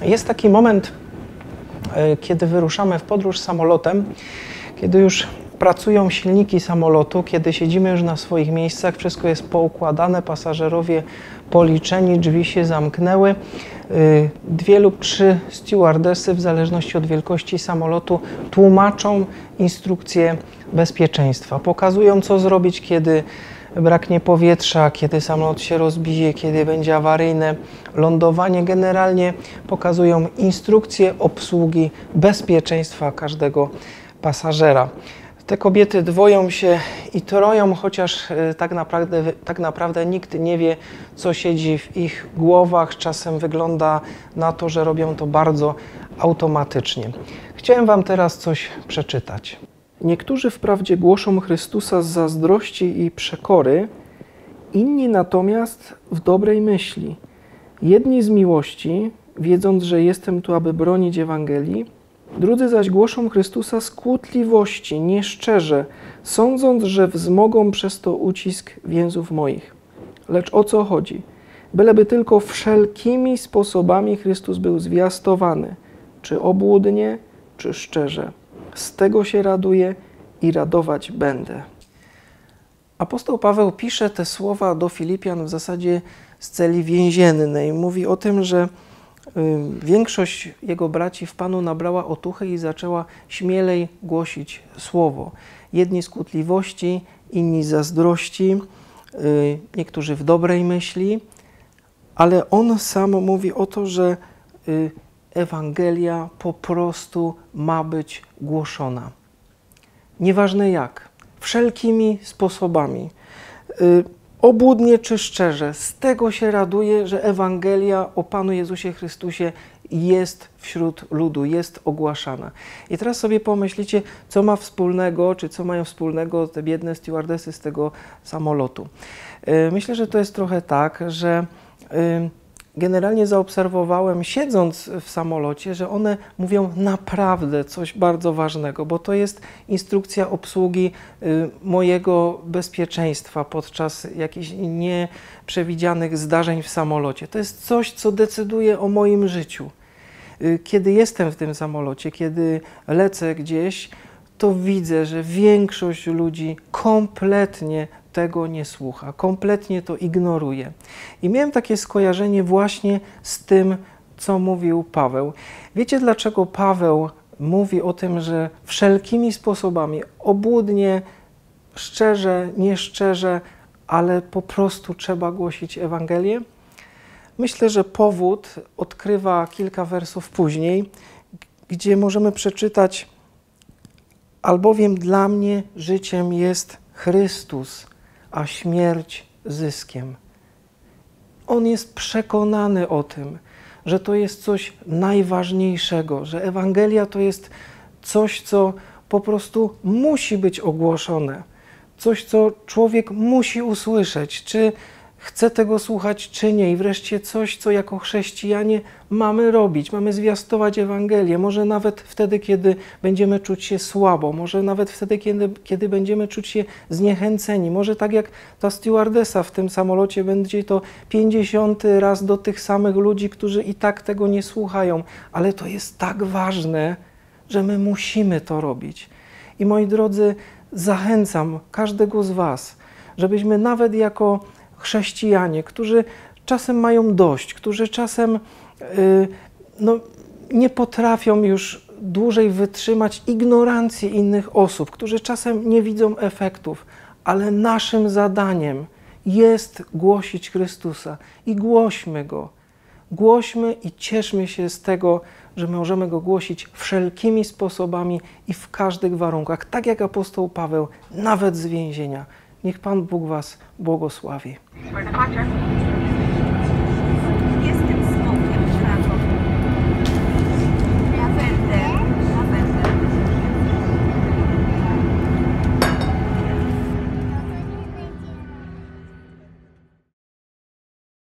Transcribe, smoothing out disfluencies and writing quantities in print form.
Jest taki moment, kiedy wyruszamy w podróż samolotem, kiedy już pracują silniki samolotu, kiedy siedzimy już na swoich miejscach, wszystko jest poukładane, pasażerowie policzeni, drzwi się zamknęły. 2 lub 3 stewardesy, w zależności od wielkości samolotu, tłumaczą instrukcje bezpieczeństwa. Pokazują, co zrobić, kiedy braknie powietrza, kiedy samolot się rozbije, kiedy będzie awaryjne lądowanie. Generalnie pokazują instrukcje obsługi bezpieczeństwa każdego pasażera. Te kobiety dwoją się i troją, chociaż tak naprawdę nikt nie wie, co siedzi w ich głowach. Czasem wygląda na to, że robią to bardzo automatycznie. Chciałem wam teraz coś przeczytać. Niektórzy wprawdzie głoszą Chrystusa z zazdrości i przekory, inni natomiast w dobrej myśli. Jedni z miłości, wiedząc, że jestem tu, aby bronić Ewangelii, drudzy zaś głoszą Chrystusa z kłótliwości, nieszczerze, sądząc, że wzmogą przez to ucisk więzów moich. Lecz o co chodzi? Byleby tylko wszelkimi sposobami Chrystus był zwiastowany, czy obłudnie, czy szczerze. Z tego się raduję i radować będę. Apostoł Paweł pisze te słowa do Filipian w zasadzie z celi więziennej. Mówi o tym, że większość jego braci w Panu nabrała otuchy i zaczęła śmielej głosić słowo. Jedni z kłótliwości, inni z zazdrości, niektórzy w dobrej myśli, ale on sam mówi o to, że Ewangelia po prostu ma być głoszona. Nieważne jak, wszelkimi sposobami, obłudnie czy szczerze, z tego się raduje, że Ewangelia o Panu Jezusie Chrystusie jest wśród ludu, jest ogłaszana. I teraz sobie pomyślicie, co ma wspólnego, czy co mają wspólnego te biedne stewardesy z tego samolotu. Myślę, że to jest trochę tak, że generalnie zaobserwowałem, siedząc w samolocie, że one mówią naprawdę coś bardzo ważnego, bo to jest instrukcja obsługi mojego bezpieczeństwa podczas jakichś nieprzewidzianych zdarzeń w samolocie. To jest coś, co decyduje o moim życiu. Kiedy jestem w tym samolocie, kiedy lecę gdzieś, to widzę, że większość ludzi kompletnie tego nie słucha, kompletnie to ignoruje. I miałem takie skojarzenie właśnie z tym, co mówił Paweł. Wiecie, dlaczego Paweł mówi o tym, że wszelkimi sposobami, obłudnie, szczerze, nieszczerze, ale po prostu trzeba głosić Ewangelię? Myślę, że powód odkrywa kilka wersów później, gdzie możemy przeczytać: albowiem dla mnie życiem jest Chrystus, a śmierć zyskiem. On jest przekonany o tym, że to jest coś najważniejszego, że Ewangelia to jest coś, co po prostu musi być ogłoszone, coś, co człowiek musi usłyszeć, czy chce tego słuchać, czy nie. I wreszcie coś, co jako chrześcijanie mamy robić. Mamy zwiastować Ewangelię. Może nawet wtedy, kiedy będziemy czuć się słabo. Może nawet wtedy, kiedy będziemy czuć się zniechęceni. Może tak jak ta stewardesa w tym samolocie, będzie to 50. raz do tych samych ludzi, którzy i tak tego nie słuchają. Ale to jest tak ważne, że my musimy to robić. I moi drodzy, zachęcam każdego z was, żebyśmy nawet jako chrześcijanie, którzy czasem mają dość, którzy czasem nie potrafią już dłużej wytrzymać ignorancji innych osób, którzy czasem nie widzą efektów, ale naszym zadaniem jest głosić Chrystusa i głośmy Go. Głośmy i cieszmy się z tego, że możemy Go głosić wszelkimi sposobami i w każdych warunkach, tak jak apostoł Paweł, nawet z więzienia. Niech Pan Bóg was błogosławi.